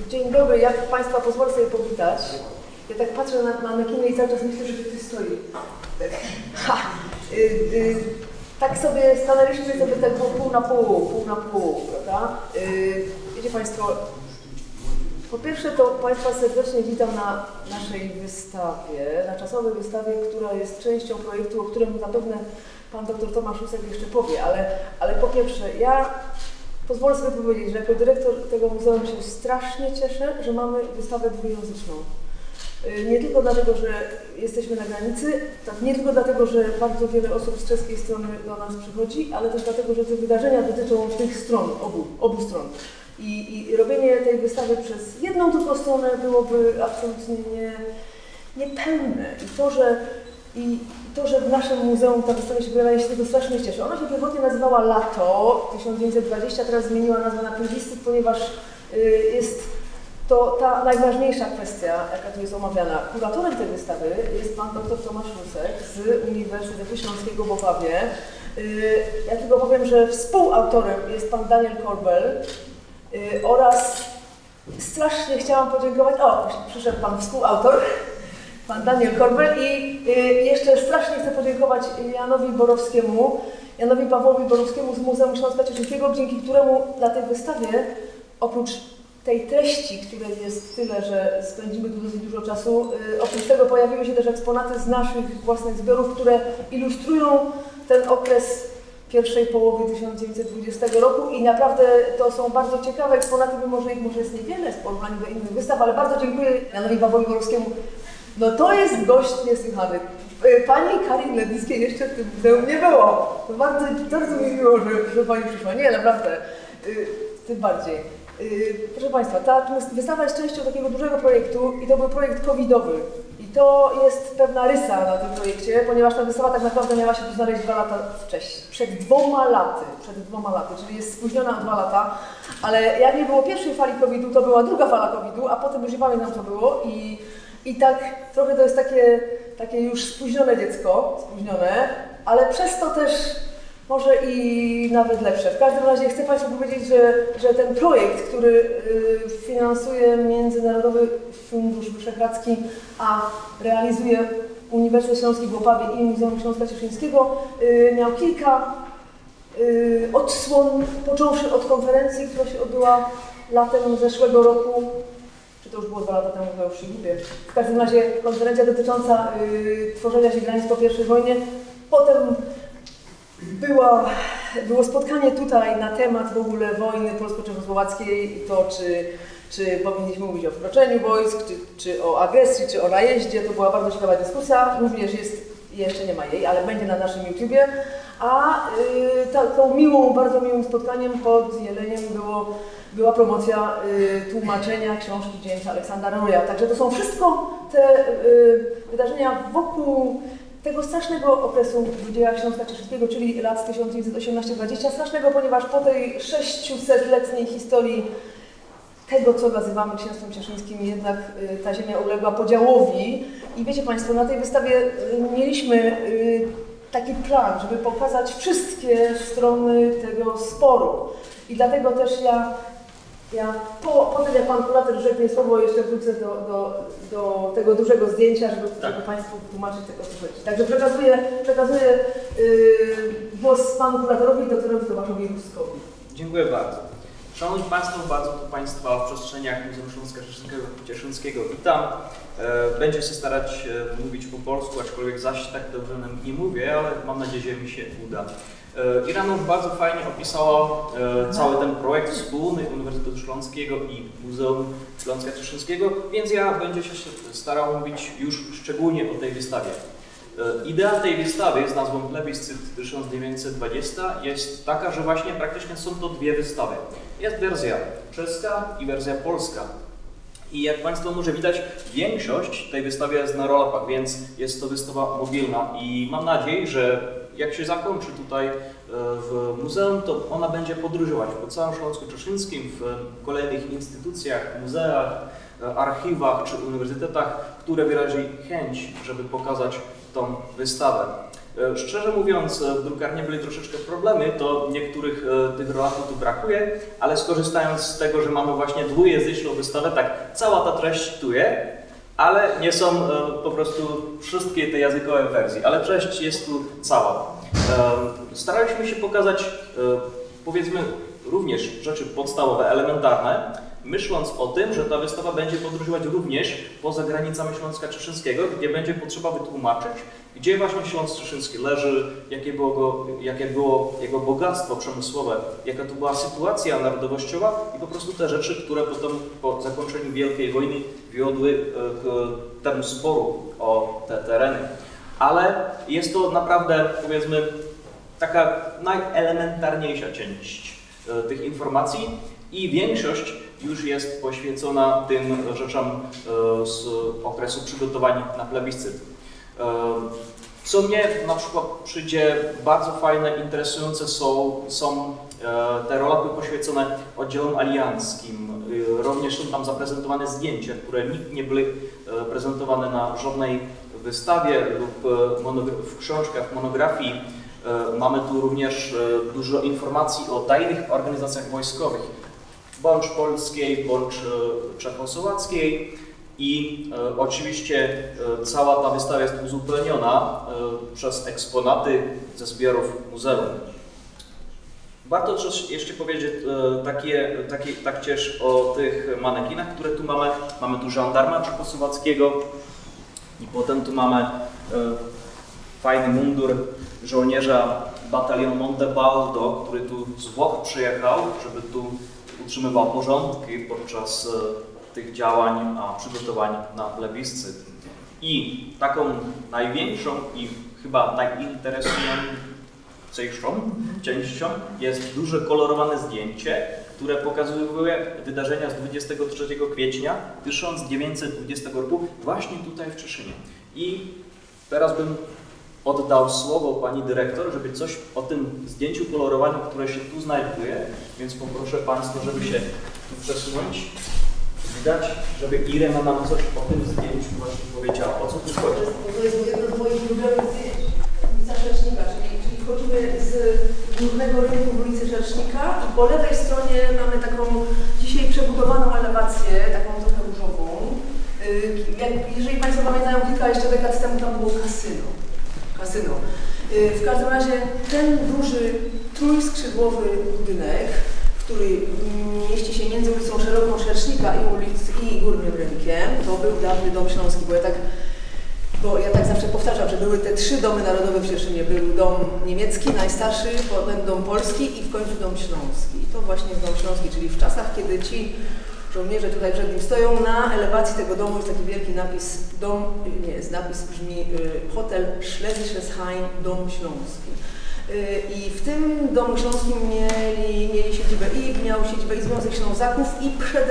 Dzień dobry, ja Państwa pozwolę sobie powitać. Ja tak patrzę na manekinę i cały czas myślę, że tu stoi. Tak sobie stanęliśmy sobie tak pół na pół, prawda? Wiecie Państwo, po pierwsze to Państwa serdecznie witam na naszej wystawie, na czasowej wystawie, która jest częścią projektu, o którym zapewne Pan dr Tomasz Rusek jeszcze powie, ale po pierwsze, ja pozwolę sobie powiedzieć, że jako dyrektor tego muzeum się strasznie cieszę, że mamy wystawę dwujęzyczną. Nie tylko dlatego, że jesteśmy na granicy, tak, nie tylko dlatego, że bardzo wiele osób z czeskiej strony do nas przychodzi, ale też dlatego, że te wydarzenia dotyczą tych stron, obu stron. I robienie tej wystawy przez jedną tylko stronę byłoby absolutnie niepełne. I to, że w naszym muzeum ta wystawa się pojawia, się tego strasznie cieszę. Ona się pierwotnie nazywała Lato 1920, teraz zmieniła nazwę na Plebiscyt, ponieważ jest to ta najważniejsza kwestia, jaka tu jest omawiana. Kuratorem tej wystawy jest pan dr Tomasz Rusek z Uniwersytetu Śląskiego w Opawie. Ja tylko powiem, że współautorem jest pan Daniel Korbel oraz strasznie chciałam podziękować, przyszedł pan współautor, pan Daniel Korbel i jeszcze strasznie chcę podziękować Janowi Pawłowi Borowskiemu z Muzeum Śląska Cieszyńskiego, dzięki któremu na tej wystawie oprócz tej treści, której jest tyle, że spędzimy tu dosyć dużo czasu, oprócz tego pojawiły się też eksponaty z naszych własnych zbiorów, które ilustrują ten okres pierwszej połowy 1920 roku i naprawdę to są bardzo ciekawe eksponaty, mimo że ich może jest niewiele w porównaniu do innych wystaw, ale bardzo dziękuję Janowi Pawłowi Borowskiemu. No to jest gość niesłychany. Pani Karin Lednickiej jeszcze w tym muzeum nie było. To bardzo mi miło, że Pani przyszła. Nie, naprawdę. Tym bardziej. Proszę Państwa, ta wystawa jest częścią takiego dużego projektu i to był projekt covidowy. I to jest pewna rysa na tym projekcie, ponieważ ta wystawa tak naprawdę miała się tu znaleźć 2 lata wcześniej. Przed dwoma laty, czyli jest spóźniona o 2 lata. Ale jak nie było pierwszej fali COVID-u, to była druga fala COVID-u, a potem już nie pamiętam co było. I tak trochę to jest takie już spóźnione dziecko, ale przez to też może i nawet lepsze. W każdym razie chcę Państwu powiedzieć, że ten projekt, który finansuje Międzynarodowy Fundusz Wyszehradzki, a realizuje Uniwersytet Śląski w Opawie i Muzeum Śląska Cieszyńskiego, miał kilka odsłon, począwszy od konferencji, która się odbyła latem zeszłego roku. Czy to już było 2 lata temu, to już się gubię. W każdym razie konferencja dotycząca tworzenia się granic po I wojnie. Potem było spotkanie tutaj na temat w ogóle wojny polsko-czechosłowackiej i to, czy powinniśmy mówić o wkroczeniu wojsk, czy o agresji, czy o najeździe. To była bardzo ciekawa dyskusja. Również jeszcze nie ma jej, ale będzie na naszym YouTubie. A taką bardzo miłym spotkaniem pod Jeleniem była promocja tłumaczenia książki Jamesa Aleksandra Roya. Także to są wszystko te wydarzenia wokół tego strasznego okresu w dziejach Śląska Cieszyńskiego, czyli lat 1918-20. Strasznego, ponieważ po tej 600-letniej historii tego, co nazywamy Księstwem Cieszyńskim, jednak ta ziemia uległa podziałowi. I wiecie Państwo, na tej wystawie mieliśmy taki plan, żeby pokazać wszystkie strony tego sporu. I dlatego też potem jak Pan kurator rzeknie słowo, jeszcze wrócę do tego dużego zdjęcia, żeby Państwu wytłumaczyć tego, o co chodzi. Także przekazuję głos Panu kuratorowi, doktorowi Tomaszowi Ruskowi. Dziękuję bardzo. Szanowni Państwo, bardzo tu Państwa w przestrzeniach Muzeum Śląska Cieszyńskiego witam. Będę się starać mówić po polsku, aczkolwiek zaś tak dobrze nie mówię, ale mam nadzieję, że mi się uda. Irena już bardzo fajnie opisała cały ten projekt wspólny Uniwersytetu Śląskiego i Muzeum Śląska Cieszyńskiego, więc ja będę się starał mówić już szczególnie o tej wystawie. Idea tej wystawy z nazwą Plebiscyt 1920 jest taka, że właśnie praktycznie są to 2 wystawy. Jest wersja czeska i wersja polska. I jak Państwo może widać, większość tej wystawy jest na roll-upach, więc jest to wystawa mobilna i mam nadzieję, że jak się zakończy tutaj w muzeum, to ona będzie podróżować po całym Śląsku Cieszyńskim, w kolejnych instytucjach, muzeach, archiwach czy uniwersytetach, które wyrazili chęć, żeby pokazać tą wystawę. Szczerze mówiąc, w drukarni byli troszeczkę problemy, to niektórych tych relatów tu brakuje, ale skorzystając z tego, że mamy właśnie dwujęzyczną wystawę, tak, cała ta treść tu jest, ale nie są po prostu wszystkie te językowe wersje, ale treść jest tu cała. Staraliśmy się pokazać, powiedzmy, również rzeczy podstawowe, elementarne, myśląc o tym, że ta wystawa będzie podróżować również poza granicami Śląska Cieszyńskiego, gdzie będzie potrzeba wytłumaczyć, gdzie właśnie Śląsk Cieszyński leży, jakie było jego bogactwo przemysłowe, jaka to była sytuacja narodowościowa i po prostu te rzeczy, które potem po zakończeniu Wielkiej Wojny wiodły k temu sporu o te tereny. Ale jest to naprawdę, powiedzmy, taka najelementarniejsza część tych informacji i większość już jest poświęcona tym rzeczom z okresu przygotowań na plebiscyt. Co mnie na przykład przyjdzie bardzo fajne, interesujące są te relaty poświęcone oddziałom alianckim. Również są tam zaprezentowane zdjęcia, które nigdy nie były prezentowane na żadnej wystawie lub w książkach, monografii. Mamy tu również dużo informacji o tajnych organizacjach wojskowych, bądź polskiej, bądź czechosłowackiej i oczywiście cała ta wystawa jest uzupełniona przez eksponaty ze zbiorów muzeum. Warto też jeszcze powiedzieć tak też o tych manekinach, które tu mamy. Mamy tu żandarma czechosłowackiego i potem tu mamy fajny mundur żołnierza batalionu Montebaldo, który tu z Włoch przyjechał, żeby tu utrzymywał porządki podczas tych działań, przygotowań na plebiscyt. I taką największą i chyba najinteresującą częścią jest duże kolorowane zdjęcie, które pokazuje wydarzenia z 23 kwietnia 1920 roku właśnie tutaj w Cieszynie. I teraz bym oddał słowo pani dyrektor, żeby coś o tym zdjęciu kolorowanym, które się tu znajduje, więc poproszę Państwa, żeby się tu przesunąć. Widać, żeby Irena nam coś o tym zdjęciu właśnie powiedziała. O co tu chodzi? To jest jedno z moich ulubionych zdjęć ulica Rzecznika, czyli wchodzimy z głównego rynku w ulicy Rzecznika i po lewej stronie mamy taką dzisiaj przebudowaną elewację, taką trochę różową. Jeżeli Państwo pamiętają, kilka jeszcze dekad temu tam było kasyno. W każdym razie ten duży, trójskrzydłowy budynek, który mieści się między ulicą Szeroką Rzecznika i Górnym Rynkiem, to był dawny Dom Śląski, bo ja tak zawsze powtarzam, że były te trzy domy narodowe w Cieszynie. Był dom niemiecki, najstarszy, potem dom polski i w końcu dom śląski. I to właśnie jest dom śląski, czyli w czasach, kiedy ci żołnierze tutaj przed nim stoją, na elewacji tego domu jest taki wielki napis, napis brzmi Hotel Schlesisches-Hain, Dom Śląski. I w tym Domu Śląskim mieli siedzibę miał siedzibę i Związek Ślązaków i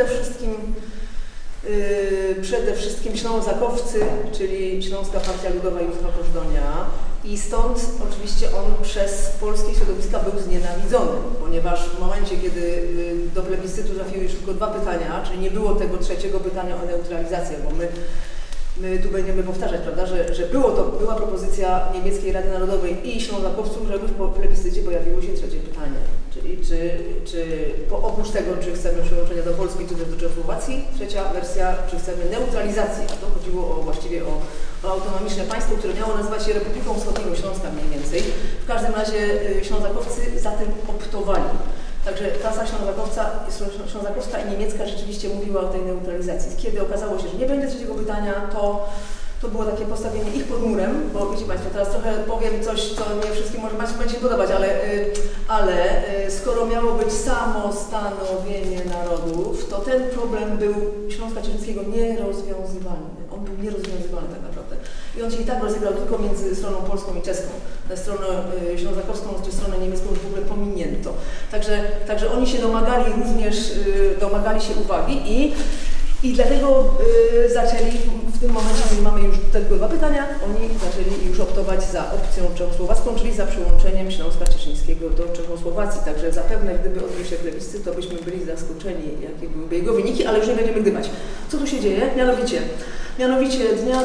przede wszystkim Ślązakowcy, czyli Śląska Partia Ludowa Józefa Pożdonia. I stąd oczywiście on przez polskie środowiska był znienawidzony, ponieważ w momencie, kiedy do plebiscytu trafiły już tylko dwa pytania, czyli nie było tego trzeciego pytania o neutralizację, bo my tu będziemy powtarzać, prawda, że była propozycja Niemieckiej Rady Narodowej i Ślązakowców, żeby w plebiscycie pojawiło się trzecie pytanie. Czyli oprócz tego, czy chcemy przyłączenia do Polski, czy też do Czechosłowacji, trzecia wersja, czy chcemy neutralizacji, a to chodziło właściwie o autonomiczne państwo, które miało nazywać się Republiką Wschodniego Śląska mniej więcej. W każdym razie Ślązakowcy za tym optowali. Także klasa ślązakowska i niemiecka rzeczywiście mówiła o tej neutralizacji. Kiedy okazało się, że nie będzie trzeciego pytania, to było takie postawienie ich pod murem, bo wiecie Państwo, teraz trochę powiem coś, co nie wszystkim może Państwu będzie się podobać, ale skoro miało być samostanowienie narodów, to ten problem był Śląska Cieszyńskiego nierozwiązywalny. On był nierozwiązywalny tak naprawdę. I on się i tak rozegrał tylko między stroną polską i czeską. Na stronę ślązakowską czy stronę niemiecką już w ogóle pominięto. Także oni się domagali się uwagi i dlatego zaczęli w tym momencie mamy już tylko 2 pytania. Oni zaczęli już optować za opcją czechosłowacką, czyli za przyłączeniem Śląska Cieszyńskiego do Czechosłowacji. Także zapewne, gdyby odbył się plebiscyt, to byśmy byli zaskoczeni, jakie byłyby jego wyniki, ale już nie będziemy gdybać. Co tu się dzieje? Mianowicie dnia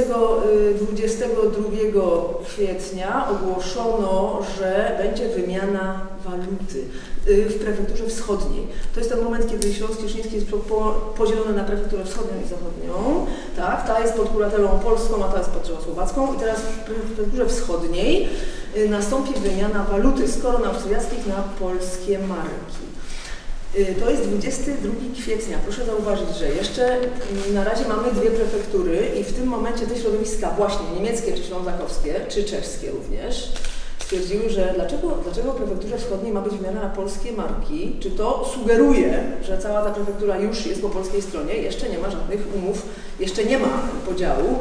22 kwietnia ogłoszono, że będzie wymiana waluty w prefekturze wschodniej. To jest ten moment, kiedy Śląsk Cieszyński jest podzielony na prefekturę wschodnią i zachodnią. Tak, ta jest pod kuratelą polską, a ta jest pod czechosłowacką. I teraz w prefekturze wschodniej nastąpi wymiana waluty z koron austriackich na polskie marki. To jest 22 kwietnia. Proszę zauważyć, że jeszcze na razie mamy 2 prefektury i w tym momencie te środowiska właśnie niemieckie, czy ślązakowskie, czy czeskie również stwierdziły, że dlaczego w prefekturze wschodniej ma być wymiana na polskie marki? Czy to sugeruje, że cała ta prefektura już jest po polskiej stronie? Jeszcze nie ma żadnych umów, jeszcze nie ma podziału.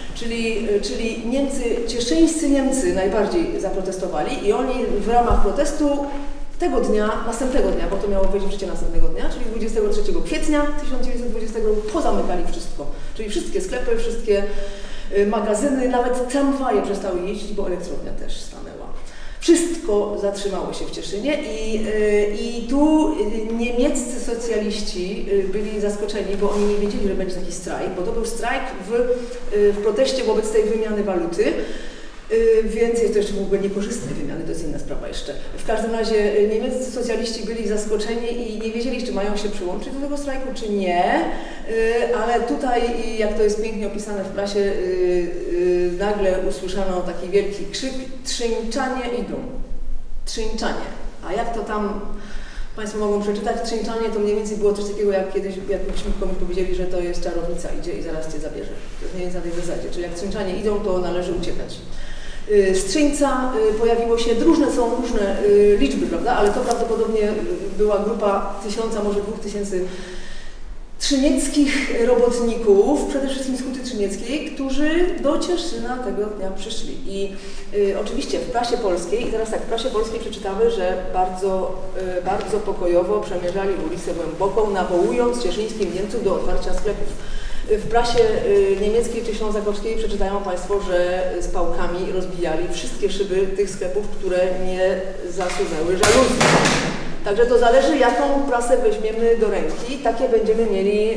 Czyli Niemcy, cieszyńscy Niemcy najbardziej zaprotestowali i oni w ramach protestu tego dnia, następnego dnia, bo to miało wejść w życie następnego dnia, czyli 23 kwietnia 1920 roku, pozamykali wszystko. Czyli wszystkie sklepy, wszystkie magazyny, nawet tramwaje przestały jeździć, bo elektrownia też stanęła. Wszystko zatrzymało się w Cieszynie i tu niemieccy socjaliści byli zaskoczeni, bo oni nie wiedzieli, że będzie taki strajk, bo to był strajk w proteście wobec tej wymiany waluty. Więc jest to jeszcze w ogóle niekorzystne wymiany, to jest inna sprawa jeszcze. W każdym razie niemieccy socjaliści byli zaskoczeni i nie wiedzieli, czy mają się przyłączyć do tego strajku, czy nie, ale tutaj, jak to jest pięknie opisane w prasie, nagle usłyszano taki wielki krzyk: trzyńczanie idą. Trzyńczanie. A jak to tam Państwo mogą przeczytać, trzyńczanie to mniej więcej było coś takiego, jak kiedyś, jakbyśmy komuś powiedzieli, że to jest czarownica, idzie i zaraz Cię zabierze. To jest mniej więcej na tej zasadzie, czyli jak trzyńczanie idą, to należy uciekać. Z Trzyńca pojawiło się, są różne liczby, prawda, ale to prawdopodobnie była grupa 1000, może 2000 trzynieckich robotników, przede wszystkim z Huty Trzynieckiej, którzy do Cieszyna tego dnia przyszli. I oczywiście w prasie polskiej, i teraz tak, w prasie polskiej przeczytamy, że bardzo pokojowo przemierzali ulicę Głęboką, nawołując cieszyńskich Niemców do otwarcia sklepów. W prasie niemieckiej czy ślązakowskiej przeczytają Państwo, że z pałkami rozbijali wszystkie szyby tych sklepów, które nie zasunęły żaluzji. Także to zależy, jaką prasę weźmiemy do ręki, takie będziemy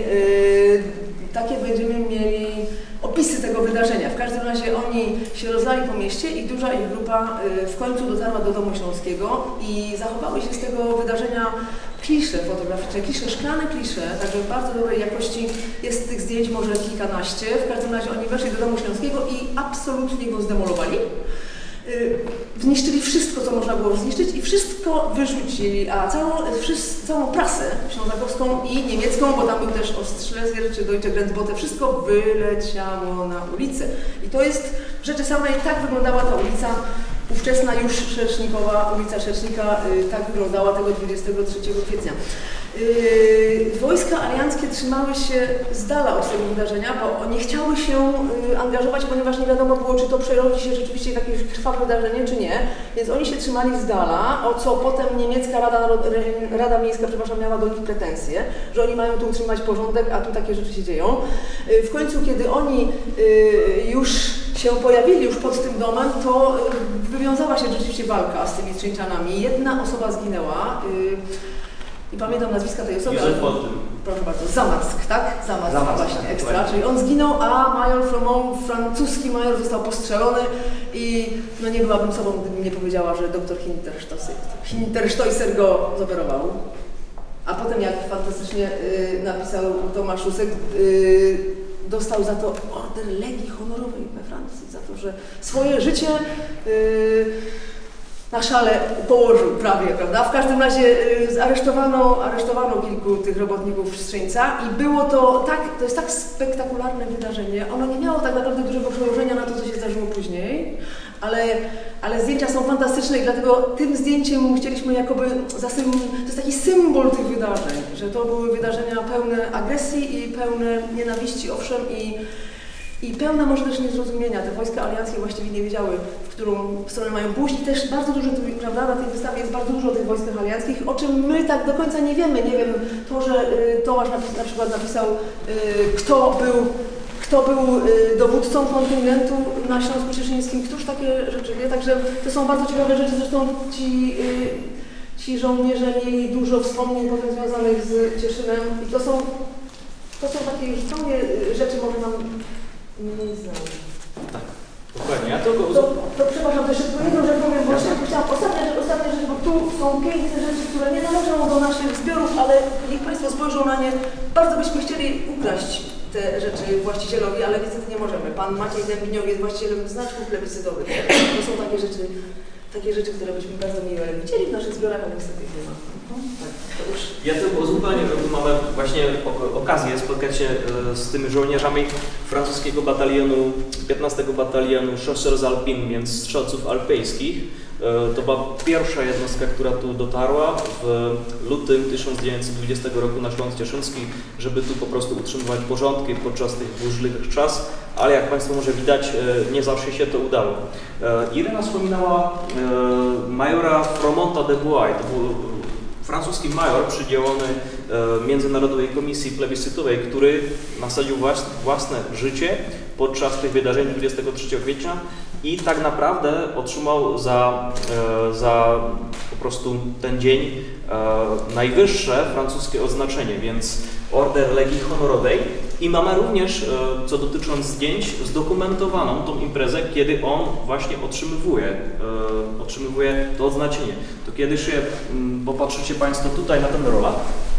mieli opisy tego wydarzenia. W każdym razie oni się rozlali po mieście i duża ich grupa w końcu dotarła do Domu Śląskiego i zachowały się z tego wydarzenia klisze fotograficzne, szklane klisze, także w bardzo dobrej jakości. Jest tych zdjęć może kilkanaście. W każdym razie oni weszli do Domu Śląskiego i absolutnie go zdemolowali. Zniszczyli wszystko, co można było zniszczyć i wszystko wyrzucili, a całą prasę ślązakowską i niemiecką, bo tam był też Ostschleser czy Deutsche Grenzbote, wszystko wyleciało na ulicę. I to jest w rzeczy samej, tak wyglądała ta ulica, ówczesna już Szecznikowa, ulica Szecznika, tak wyglądała tego 23 kwietnia. Wojska alianckie trzymały się z dala od tego wydarzenia, bo nie chciały się angażować, ponieważ nie wiadomo było, czy to przerodzi się rzeczywiście w jakieś krwawe wydarzenie, czy nie. Więc oni się trzymali z dala, o co potem niemiecka Rada Miejska, miała do nich pretensje, że oni mają tu utrzymać porządek, a tu takie rzeczy się dzieją. W końcu, kiedy oni już się pojawili już pod tym domem, to wywiązała się rzeczywiście walka z tymi Trzyńczanami. Jedna osoba zginęła. I pamiętam nazwiska tej osoby. Proszę bardzo, Zamarsk, tak? Zamarsk właśnie, ekstra. Czyli on zginął, a major Fromont, francuski major, został postrzelony i no nie byłabym sobą, gdybym nie powiedziała, że doktor Hinterstoiser go zoperował. A potem, jak fantastycznie napisał Tomasz Szusek, dostał za to order Legii Honorowej we Francji, za to, że swoje życie na szale położył prawie, prawda? W każdym razie aresztowano kilku tych robotników z Trzyńca i było to jest tak spektakularne wydarzenie. Ono nie miało tak naprawdę dużego przełożenia na to, co się zdarzyło później, ale zdjęcia są fantastyczne i dlatego tym zdjęciem chcieliśmy jakoby to jest taki symbol tych wydarzeń, że to były wydarzenia pełne agresji i pełne nienawiści, owszem, i pełne może też niezrozumienia. Te wojska alianckie właściwie nie wiedziały, w którą stronę mają pójść i też bardzo dużo, prawda, na tej wystawie jest bardzo dużo o tych wojskach alianckich, o czym my tak do końca nie wiemy. Nie wiem, to, że Tomasz na przykład napisał, kto kto był dowódcą kontyngentu na Śląsku Cieszyńskim, któż takie rzeczy wie, także to są bardzo ciekawe rzeczy, zresztą ci żołnierze mieli dużo wspomnień potem związanych z Cieszynem i to są takie już zupełnie rzeczy może nam nie znane. Tak, dokładnie. Ja tylko... To przepraszam, to jeszcze tylko jedną rzecz powiem, bo chciałam ostatnia rzecz, bo tu są piękne rzeczy, które nie należą do naszych zbiorów, ale niech Państwo spojrzą na nie. Bardzo byśmy chcieli ukraść te rzeczy właścicielowi, ale niestety nie możemy. Pan Maciej Dębinioł jest właścicielem znaczków plebiscytowych. To są takie rzeczy, które byśmy bardzo miłe widzieli w naszych zbiorach, ale niestety ich nie ma. Tak, to już. Ja tylko uzupełnię, że tu mamy właśnie okazję spotkać się z tymi żołnierzami francuskiego batalionu, 15 batalionu Chasseurs Alpines, więc strzelców alpejskich. To była pierwsza jednostka, która tu dotarła w lutym 1920 roku na Śląsk Cieszyński, żeby tu po prostu utrzymywać porządki podczas tych burzliwych czas, ale jak Państwo może widać, nie zawsze się to udało. Irena wspominała majora Fromonta de Buay. To był francuski major przydzielony Międzynarodowej Komisji Plebiscytowej, który nasadził własne życie podczas tych wydarzeń 23 kwietnia i tak naprawdę otrzymał za po prostu ten dzień najwyższe francuskie odznaczenie, więc Order Legii Honorowej. I mamy również, co dotycząc zdjęć, zdokumentowaną tą imprezę, kiedy on właśnie otrzymuje to odznaczenie. To kiedy się popatrzycie Państwo tutaj na ten rolak,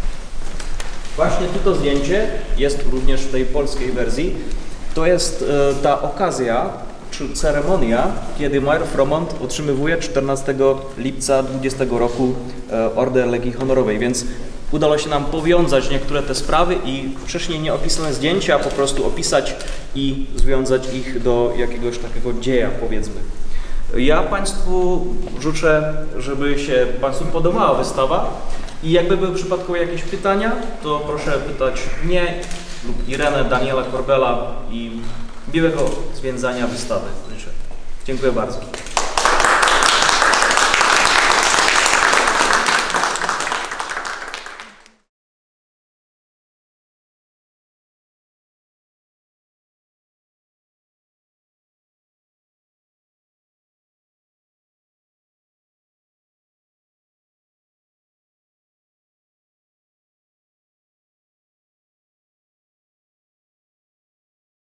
właśnie to zdjęcie jest również w tej polskiej wersji. To jest ta okazja, czy ceremonia, kiedy major Fromont otrzymuje 14 lipca 20 roku Order Legii Honorowej, więc udało się nam powiązać niektóre te sprawy i wcześniej nieopisane zdjęcia po prostu opisać i związać ich do jakiegoś takiego dzieła, powiedzmy. Ja Państwu życzę, żeby się Państwu podobała wystawa i jakby były przypadkowe jakieś pytania, to proszę pytać mnie lub Irenę, Daniela Korbela i miłego zwiedzania wystawy życzę. Dziękuję bardzo.